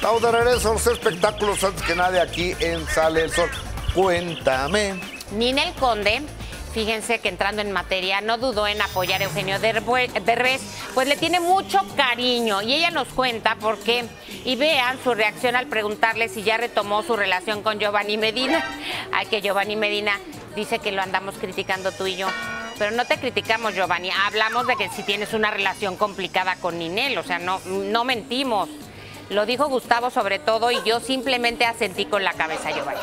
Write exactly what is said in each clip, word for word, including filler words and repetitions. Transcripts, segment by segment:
Estamos de regreso a los espectáculos antes que nadie aquí en Sale el Sol. Cuéntame. Ninel Conde, fíjense que entrando en materia, no dudó en apoyar a Eugenio Derbez, pues le tiene mucho cariño y ella nos cuenta por qué. Y vean su reacción al preguntarle si ya retomó su relación con Giovanni Medina. Ay, que Giovanni Medina dice que lo andamos criticando tú y yo. Pero no te criticamos, Giovanni. Hablamos de que si tienes una relación complicada con Ninel, o sea, no, no mentimos. Lo dijo Gustavo sobre todo y yo simplemente asentí con la cabeza, Giovanni.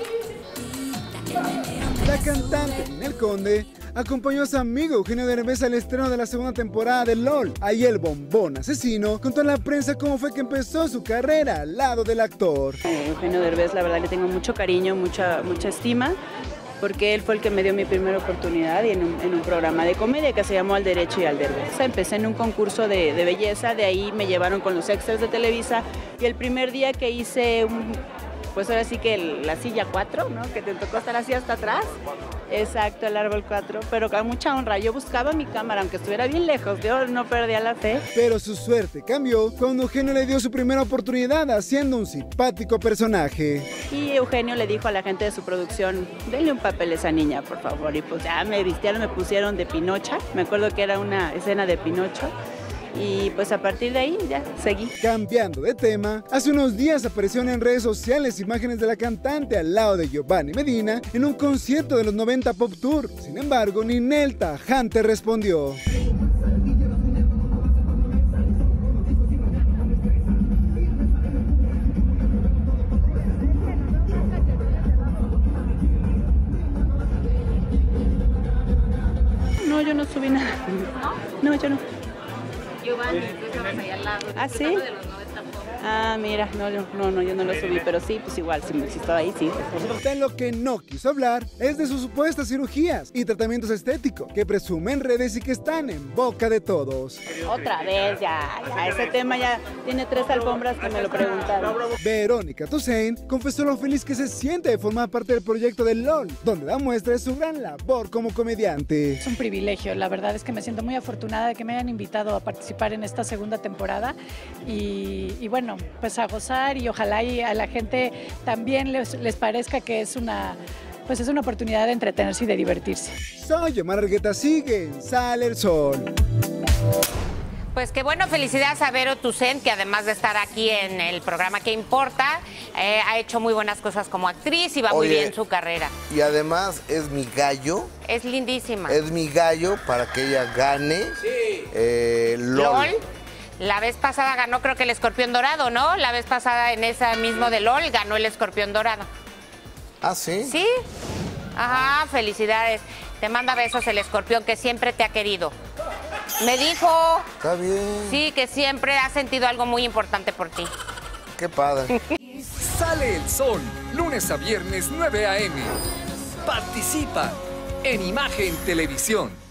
La cantante Ninel Conde acompañó a su amigo Eugenio Derbez al estreno de la segunda temporada de LOL. Ahí el bombón asesino contó a la prensa cómo fue que empezó su carrera al lado del actor. Eugenio Derbez, la verdad le tengo mucho cariño, mucha, mucha estima, porque él fue el que me dio mi primera oportunidad y en un, en un programa de comedia que se llamó Al Derecho y al Derbez. Empecé en un concurso de, de belleza, de ahí me llevaron con los extras de Televisa y el primer día que hice un... Pues ahora sí que el, la silla cuatro, ¿no? Que te tocó estar así hasta atrás. Exacto, el árbol cuatro, pero con mucha honra. Yo buscaba mi cámara, aunque estuviera bien lejos, yo no perdía la fe. Pero su suerte cambió cuando Eugenio le dio su primera oportunidad haciendo un simpático personaje. Y Eugenio le dijo a la gente de su producción, denle un papel a esa niña, por favor. Y pues ya me vistieron, me pusieron de Pinocha. Me acuerdo que era una escena de Pinocho. Y pues a partir de ahí ya seguí. Cambiando de tema, hace unos días aparecieron en redes sociales imágenes de la cantante al lado de Giovanni Medina en un concierto de los noventa Pop Tour. Sin embargo, Ninel tajante respondió. No, yo no subí nada. No, yo no. Giovanni, estamos ahí al lado. ¿Ah, sí? Ah, mira, no, yo, no, no, yo no lo subí, pero sí, pues igual, si, si estaba ahí, sí. De lo que no quiso hablar es de sus supuestas cirugías y tratamientos estéticos que presume en redes y que están en boca de todos. Otra vez, ya, ya, ese tema ya tiene tres alfombras que me lo preguntaron. Verónica Toussaint confesó lo feliz que se siente de formar parte del proyecto de LOL, donde da muestra de su gran labor como comediante. Es un privilegio, la verdad es que me siento muy afortunada de que me hayan invitado a participar en esta segunda temporada y, y bueno, pues a gozar y ojalá y a la gente también les, les parezca que es una, pues es una oportunidad de entretenerse y de divertirse. Soy Omar Argueta, sigue en Sale el Sol. Pues qué bueno, felicidades a Vero Toussaint, que además de estar aquí en el programa Que Importa, eh, ha hecho muy buenas cosas como actriz y va Oye, muy bien su carrera. Y además es mi gallo. Es lindísima. Es mi gallo para que ella gane eh, LOL. LOL. La vez pasada ganó, creo que el Escorpión Dorado, ¿no? La vez pasada en esa mismo de LOL ganó el Escorpión Dorado. ¿Ah, sí? ¿Sí? Ajá, felicidades. Te manda besos el Escorpión, que siempre te ha querido. Me dijo... Está bien. Sí, que siempre ha sentido algo muy importante por ti. Qué padre. Sale el Sol, lunes a viernes, nueve a eme. Participa en Imagen Televisión.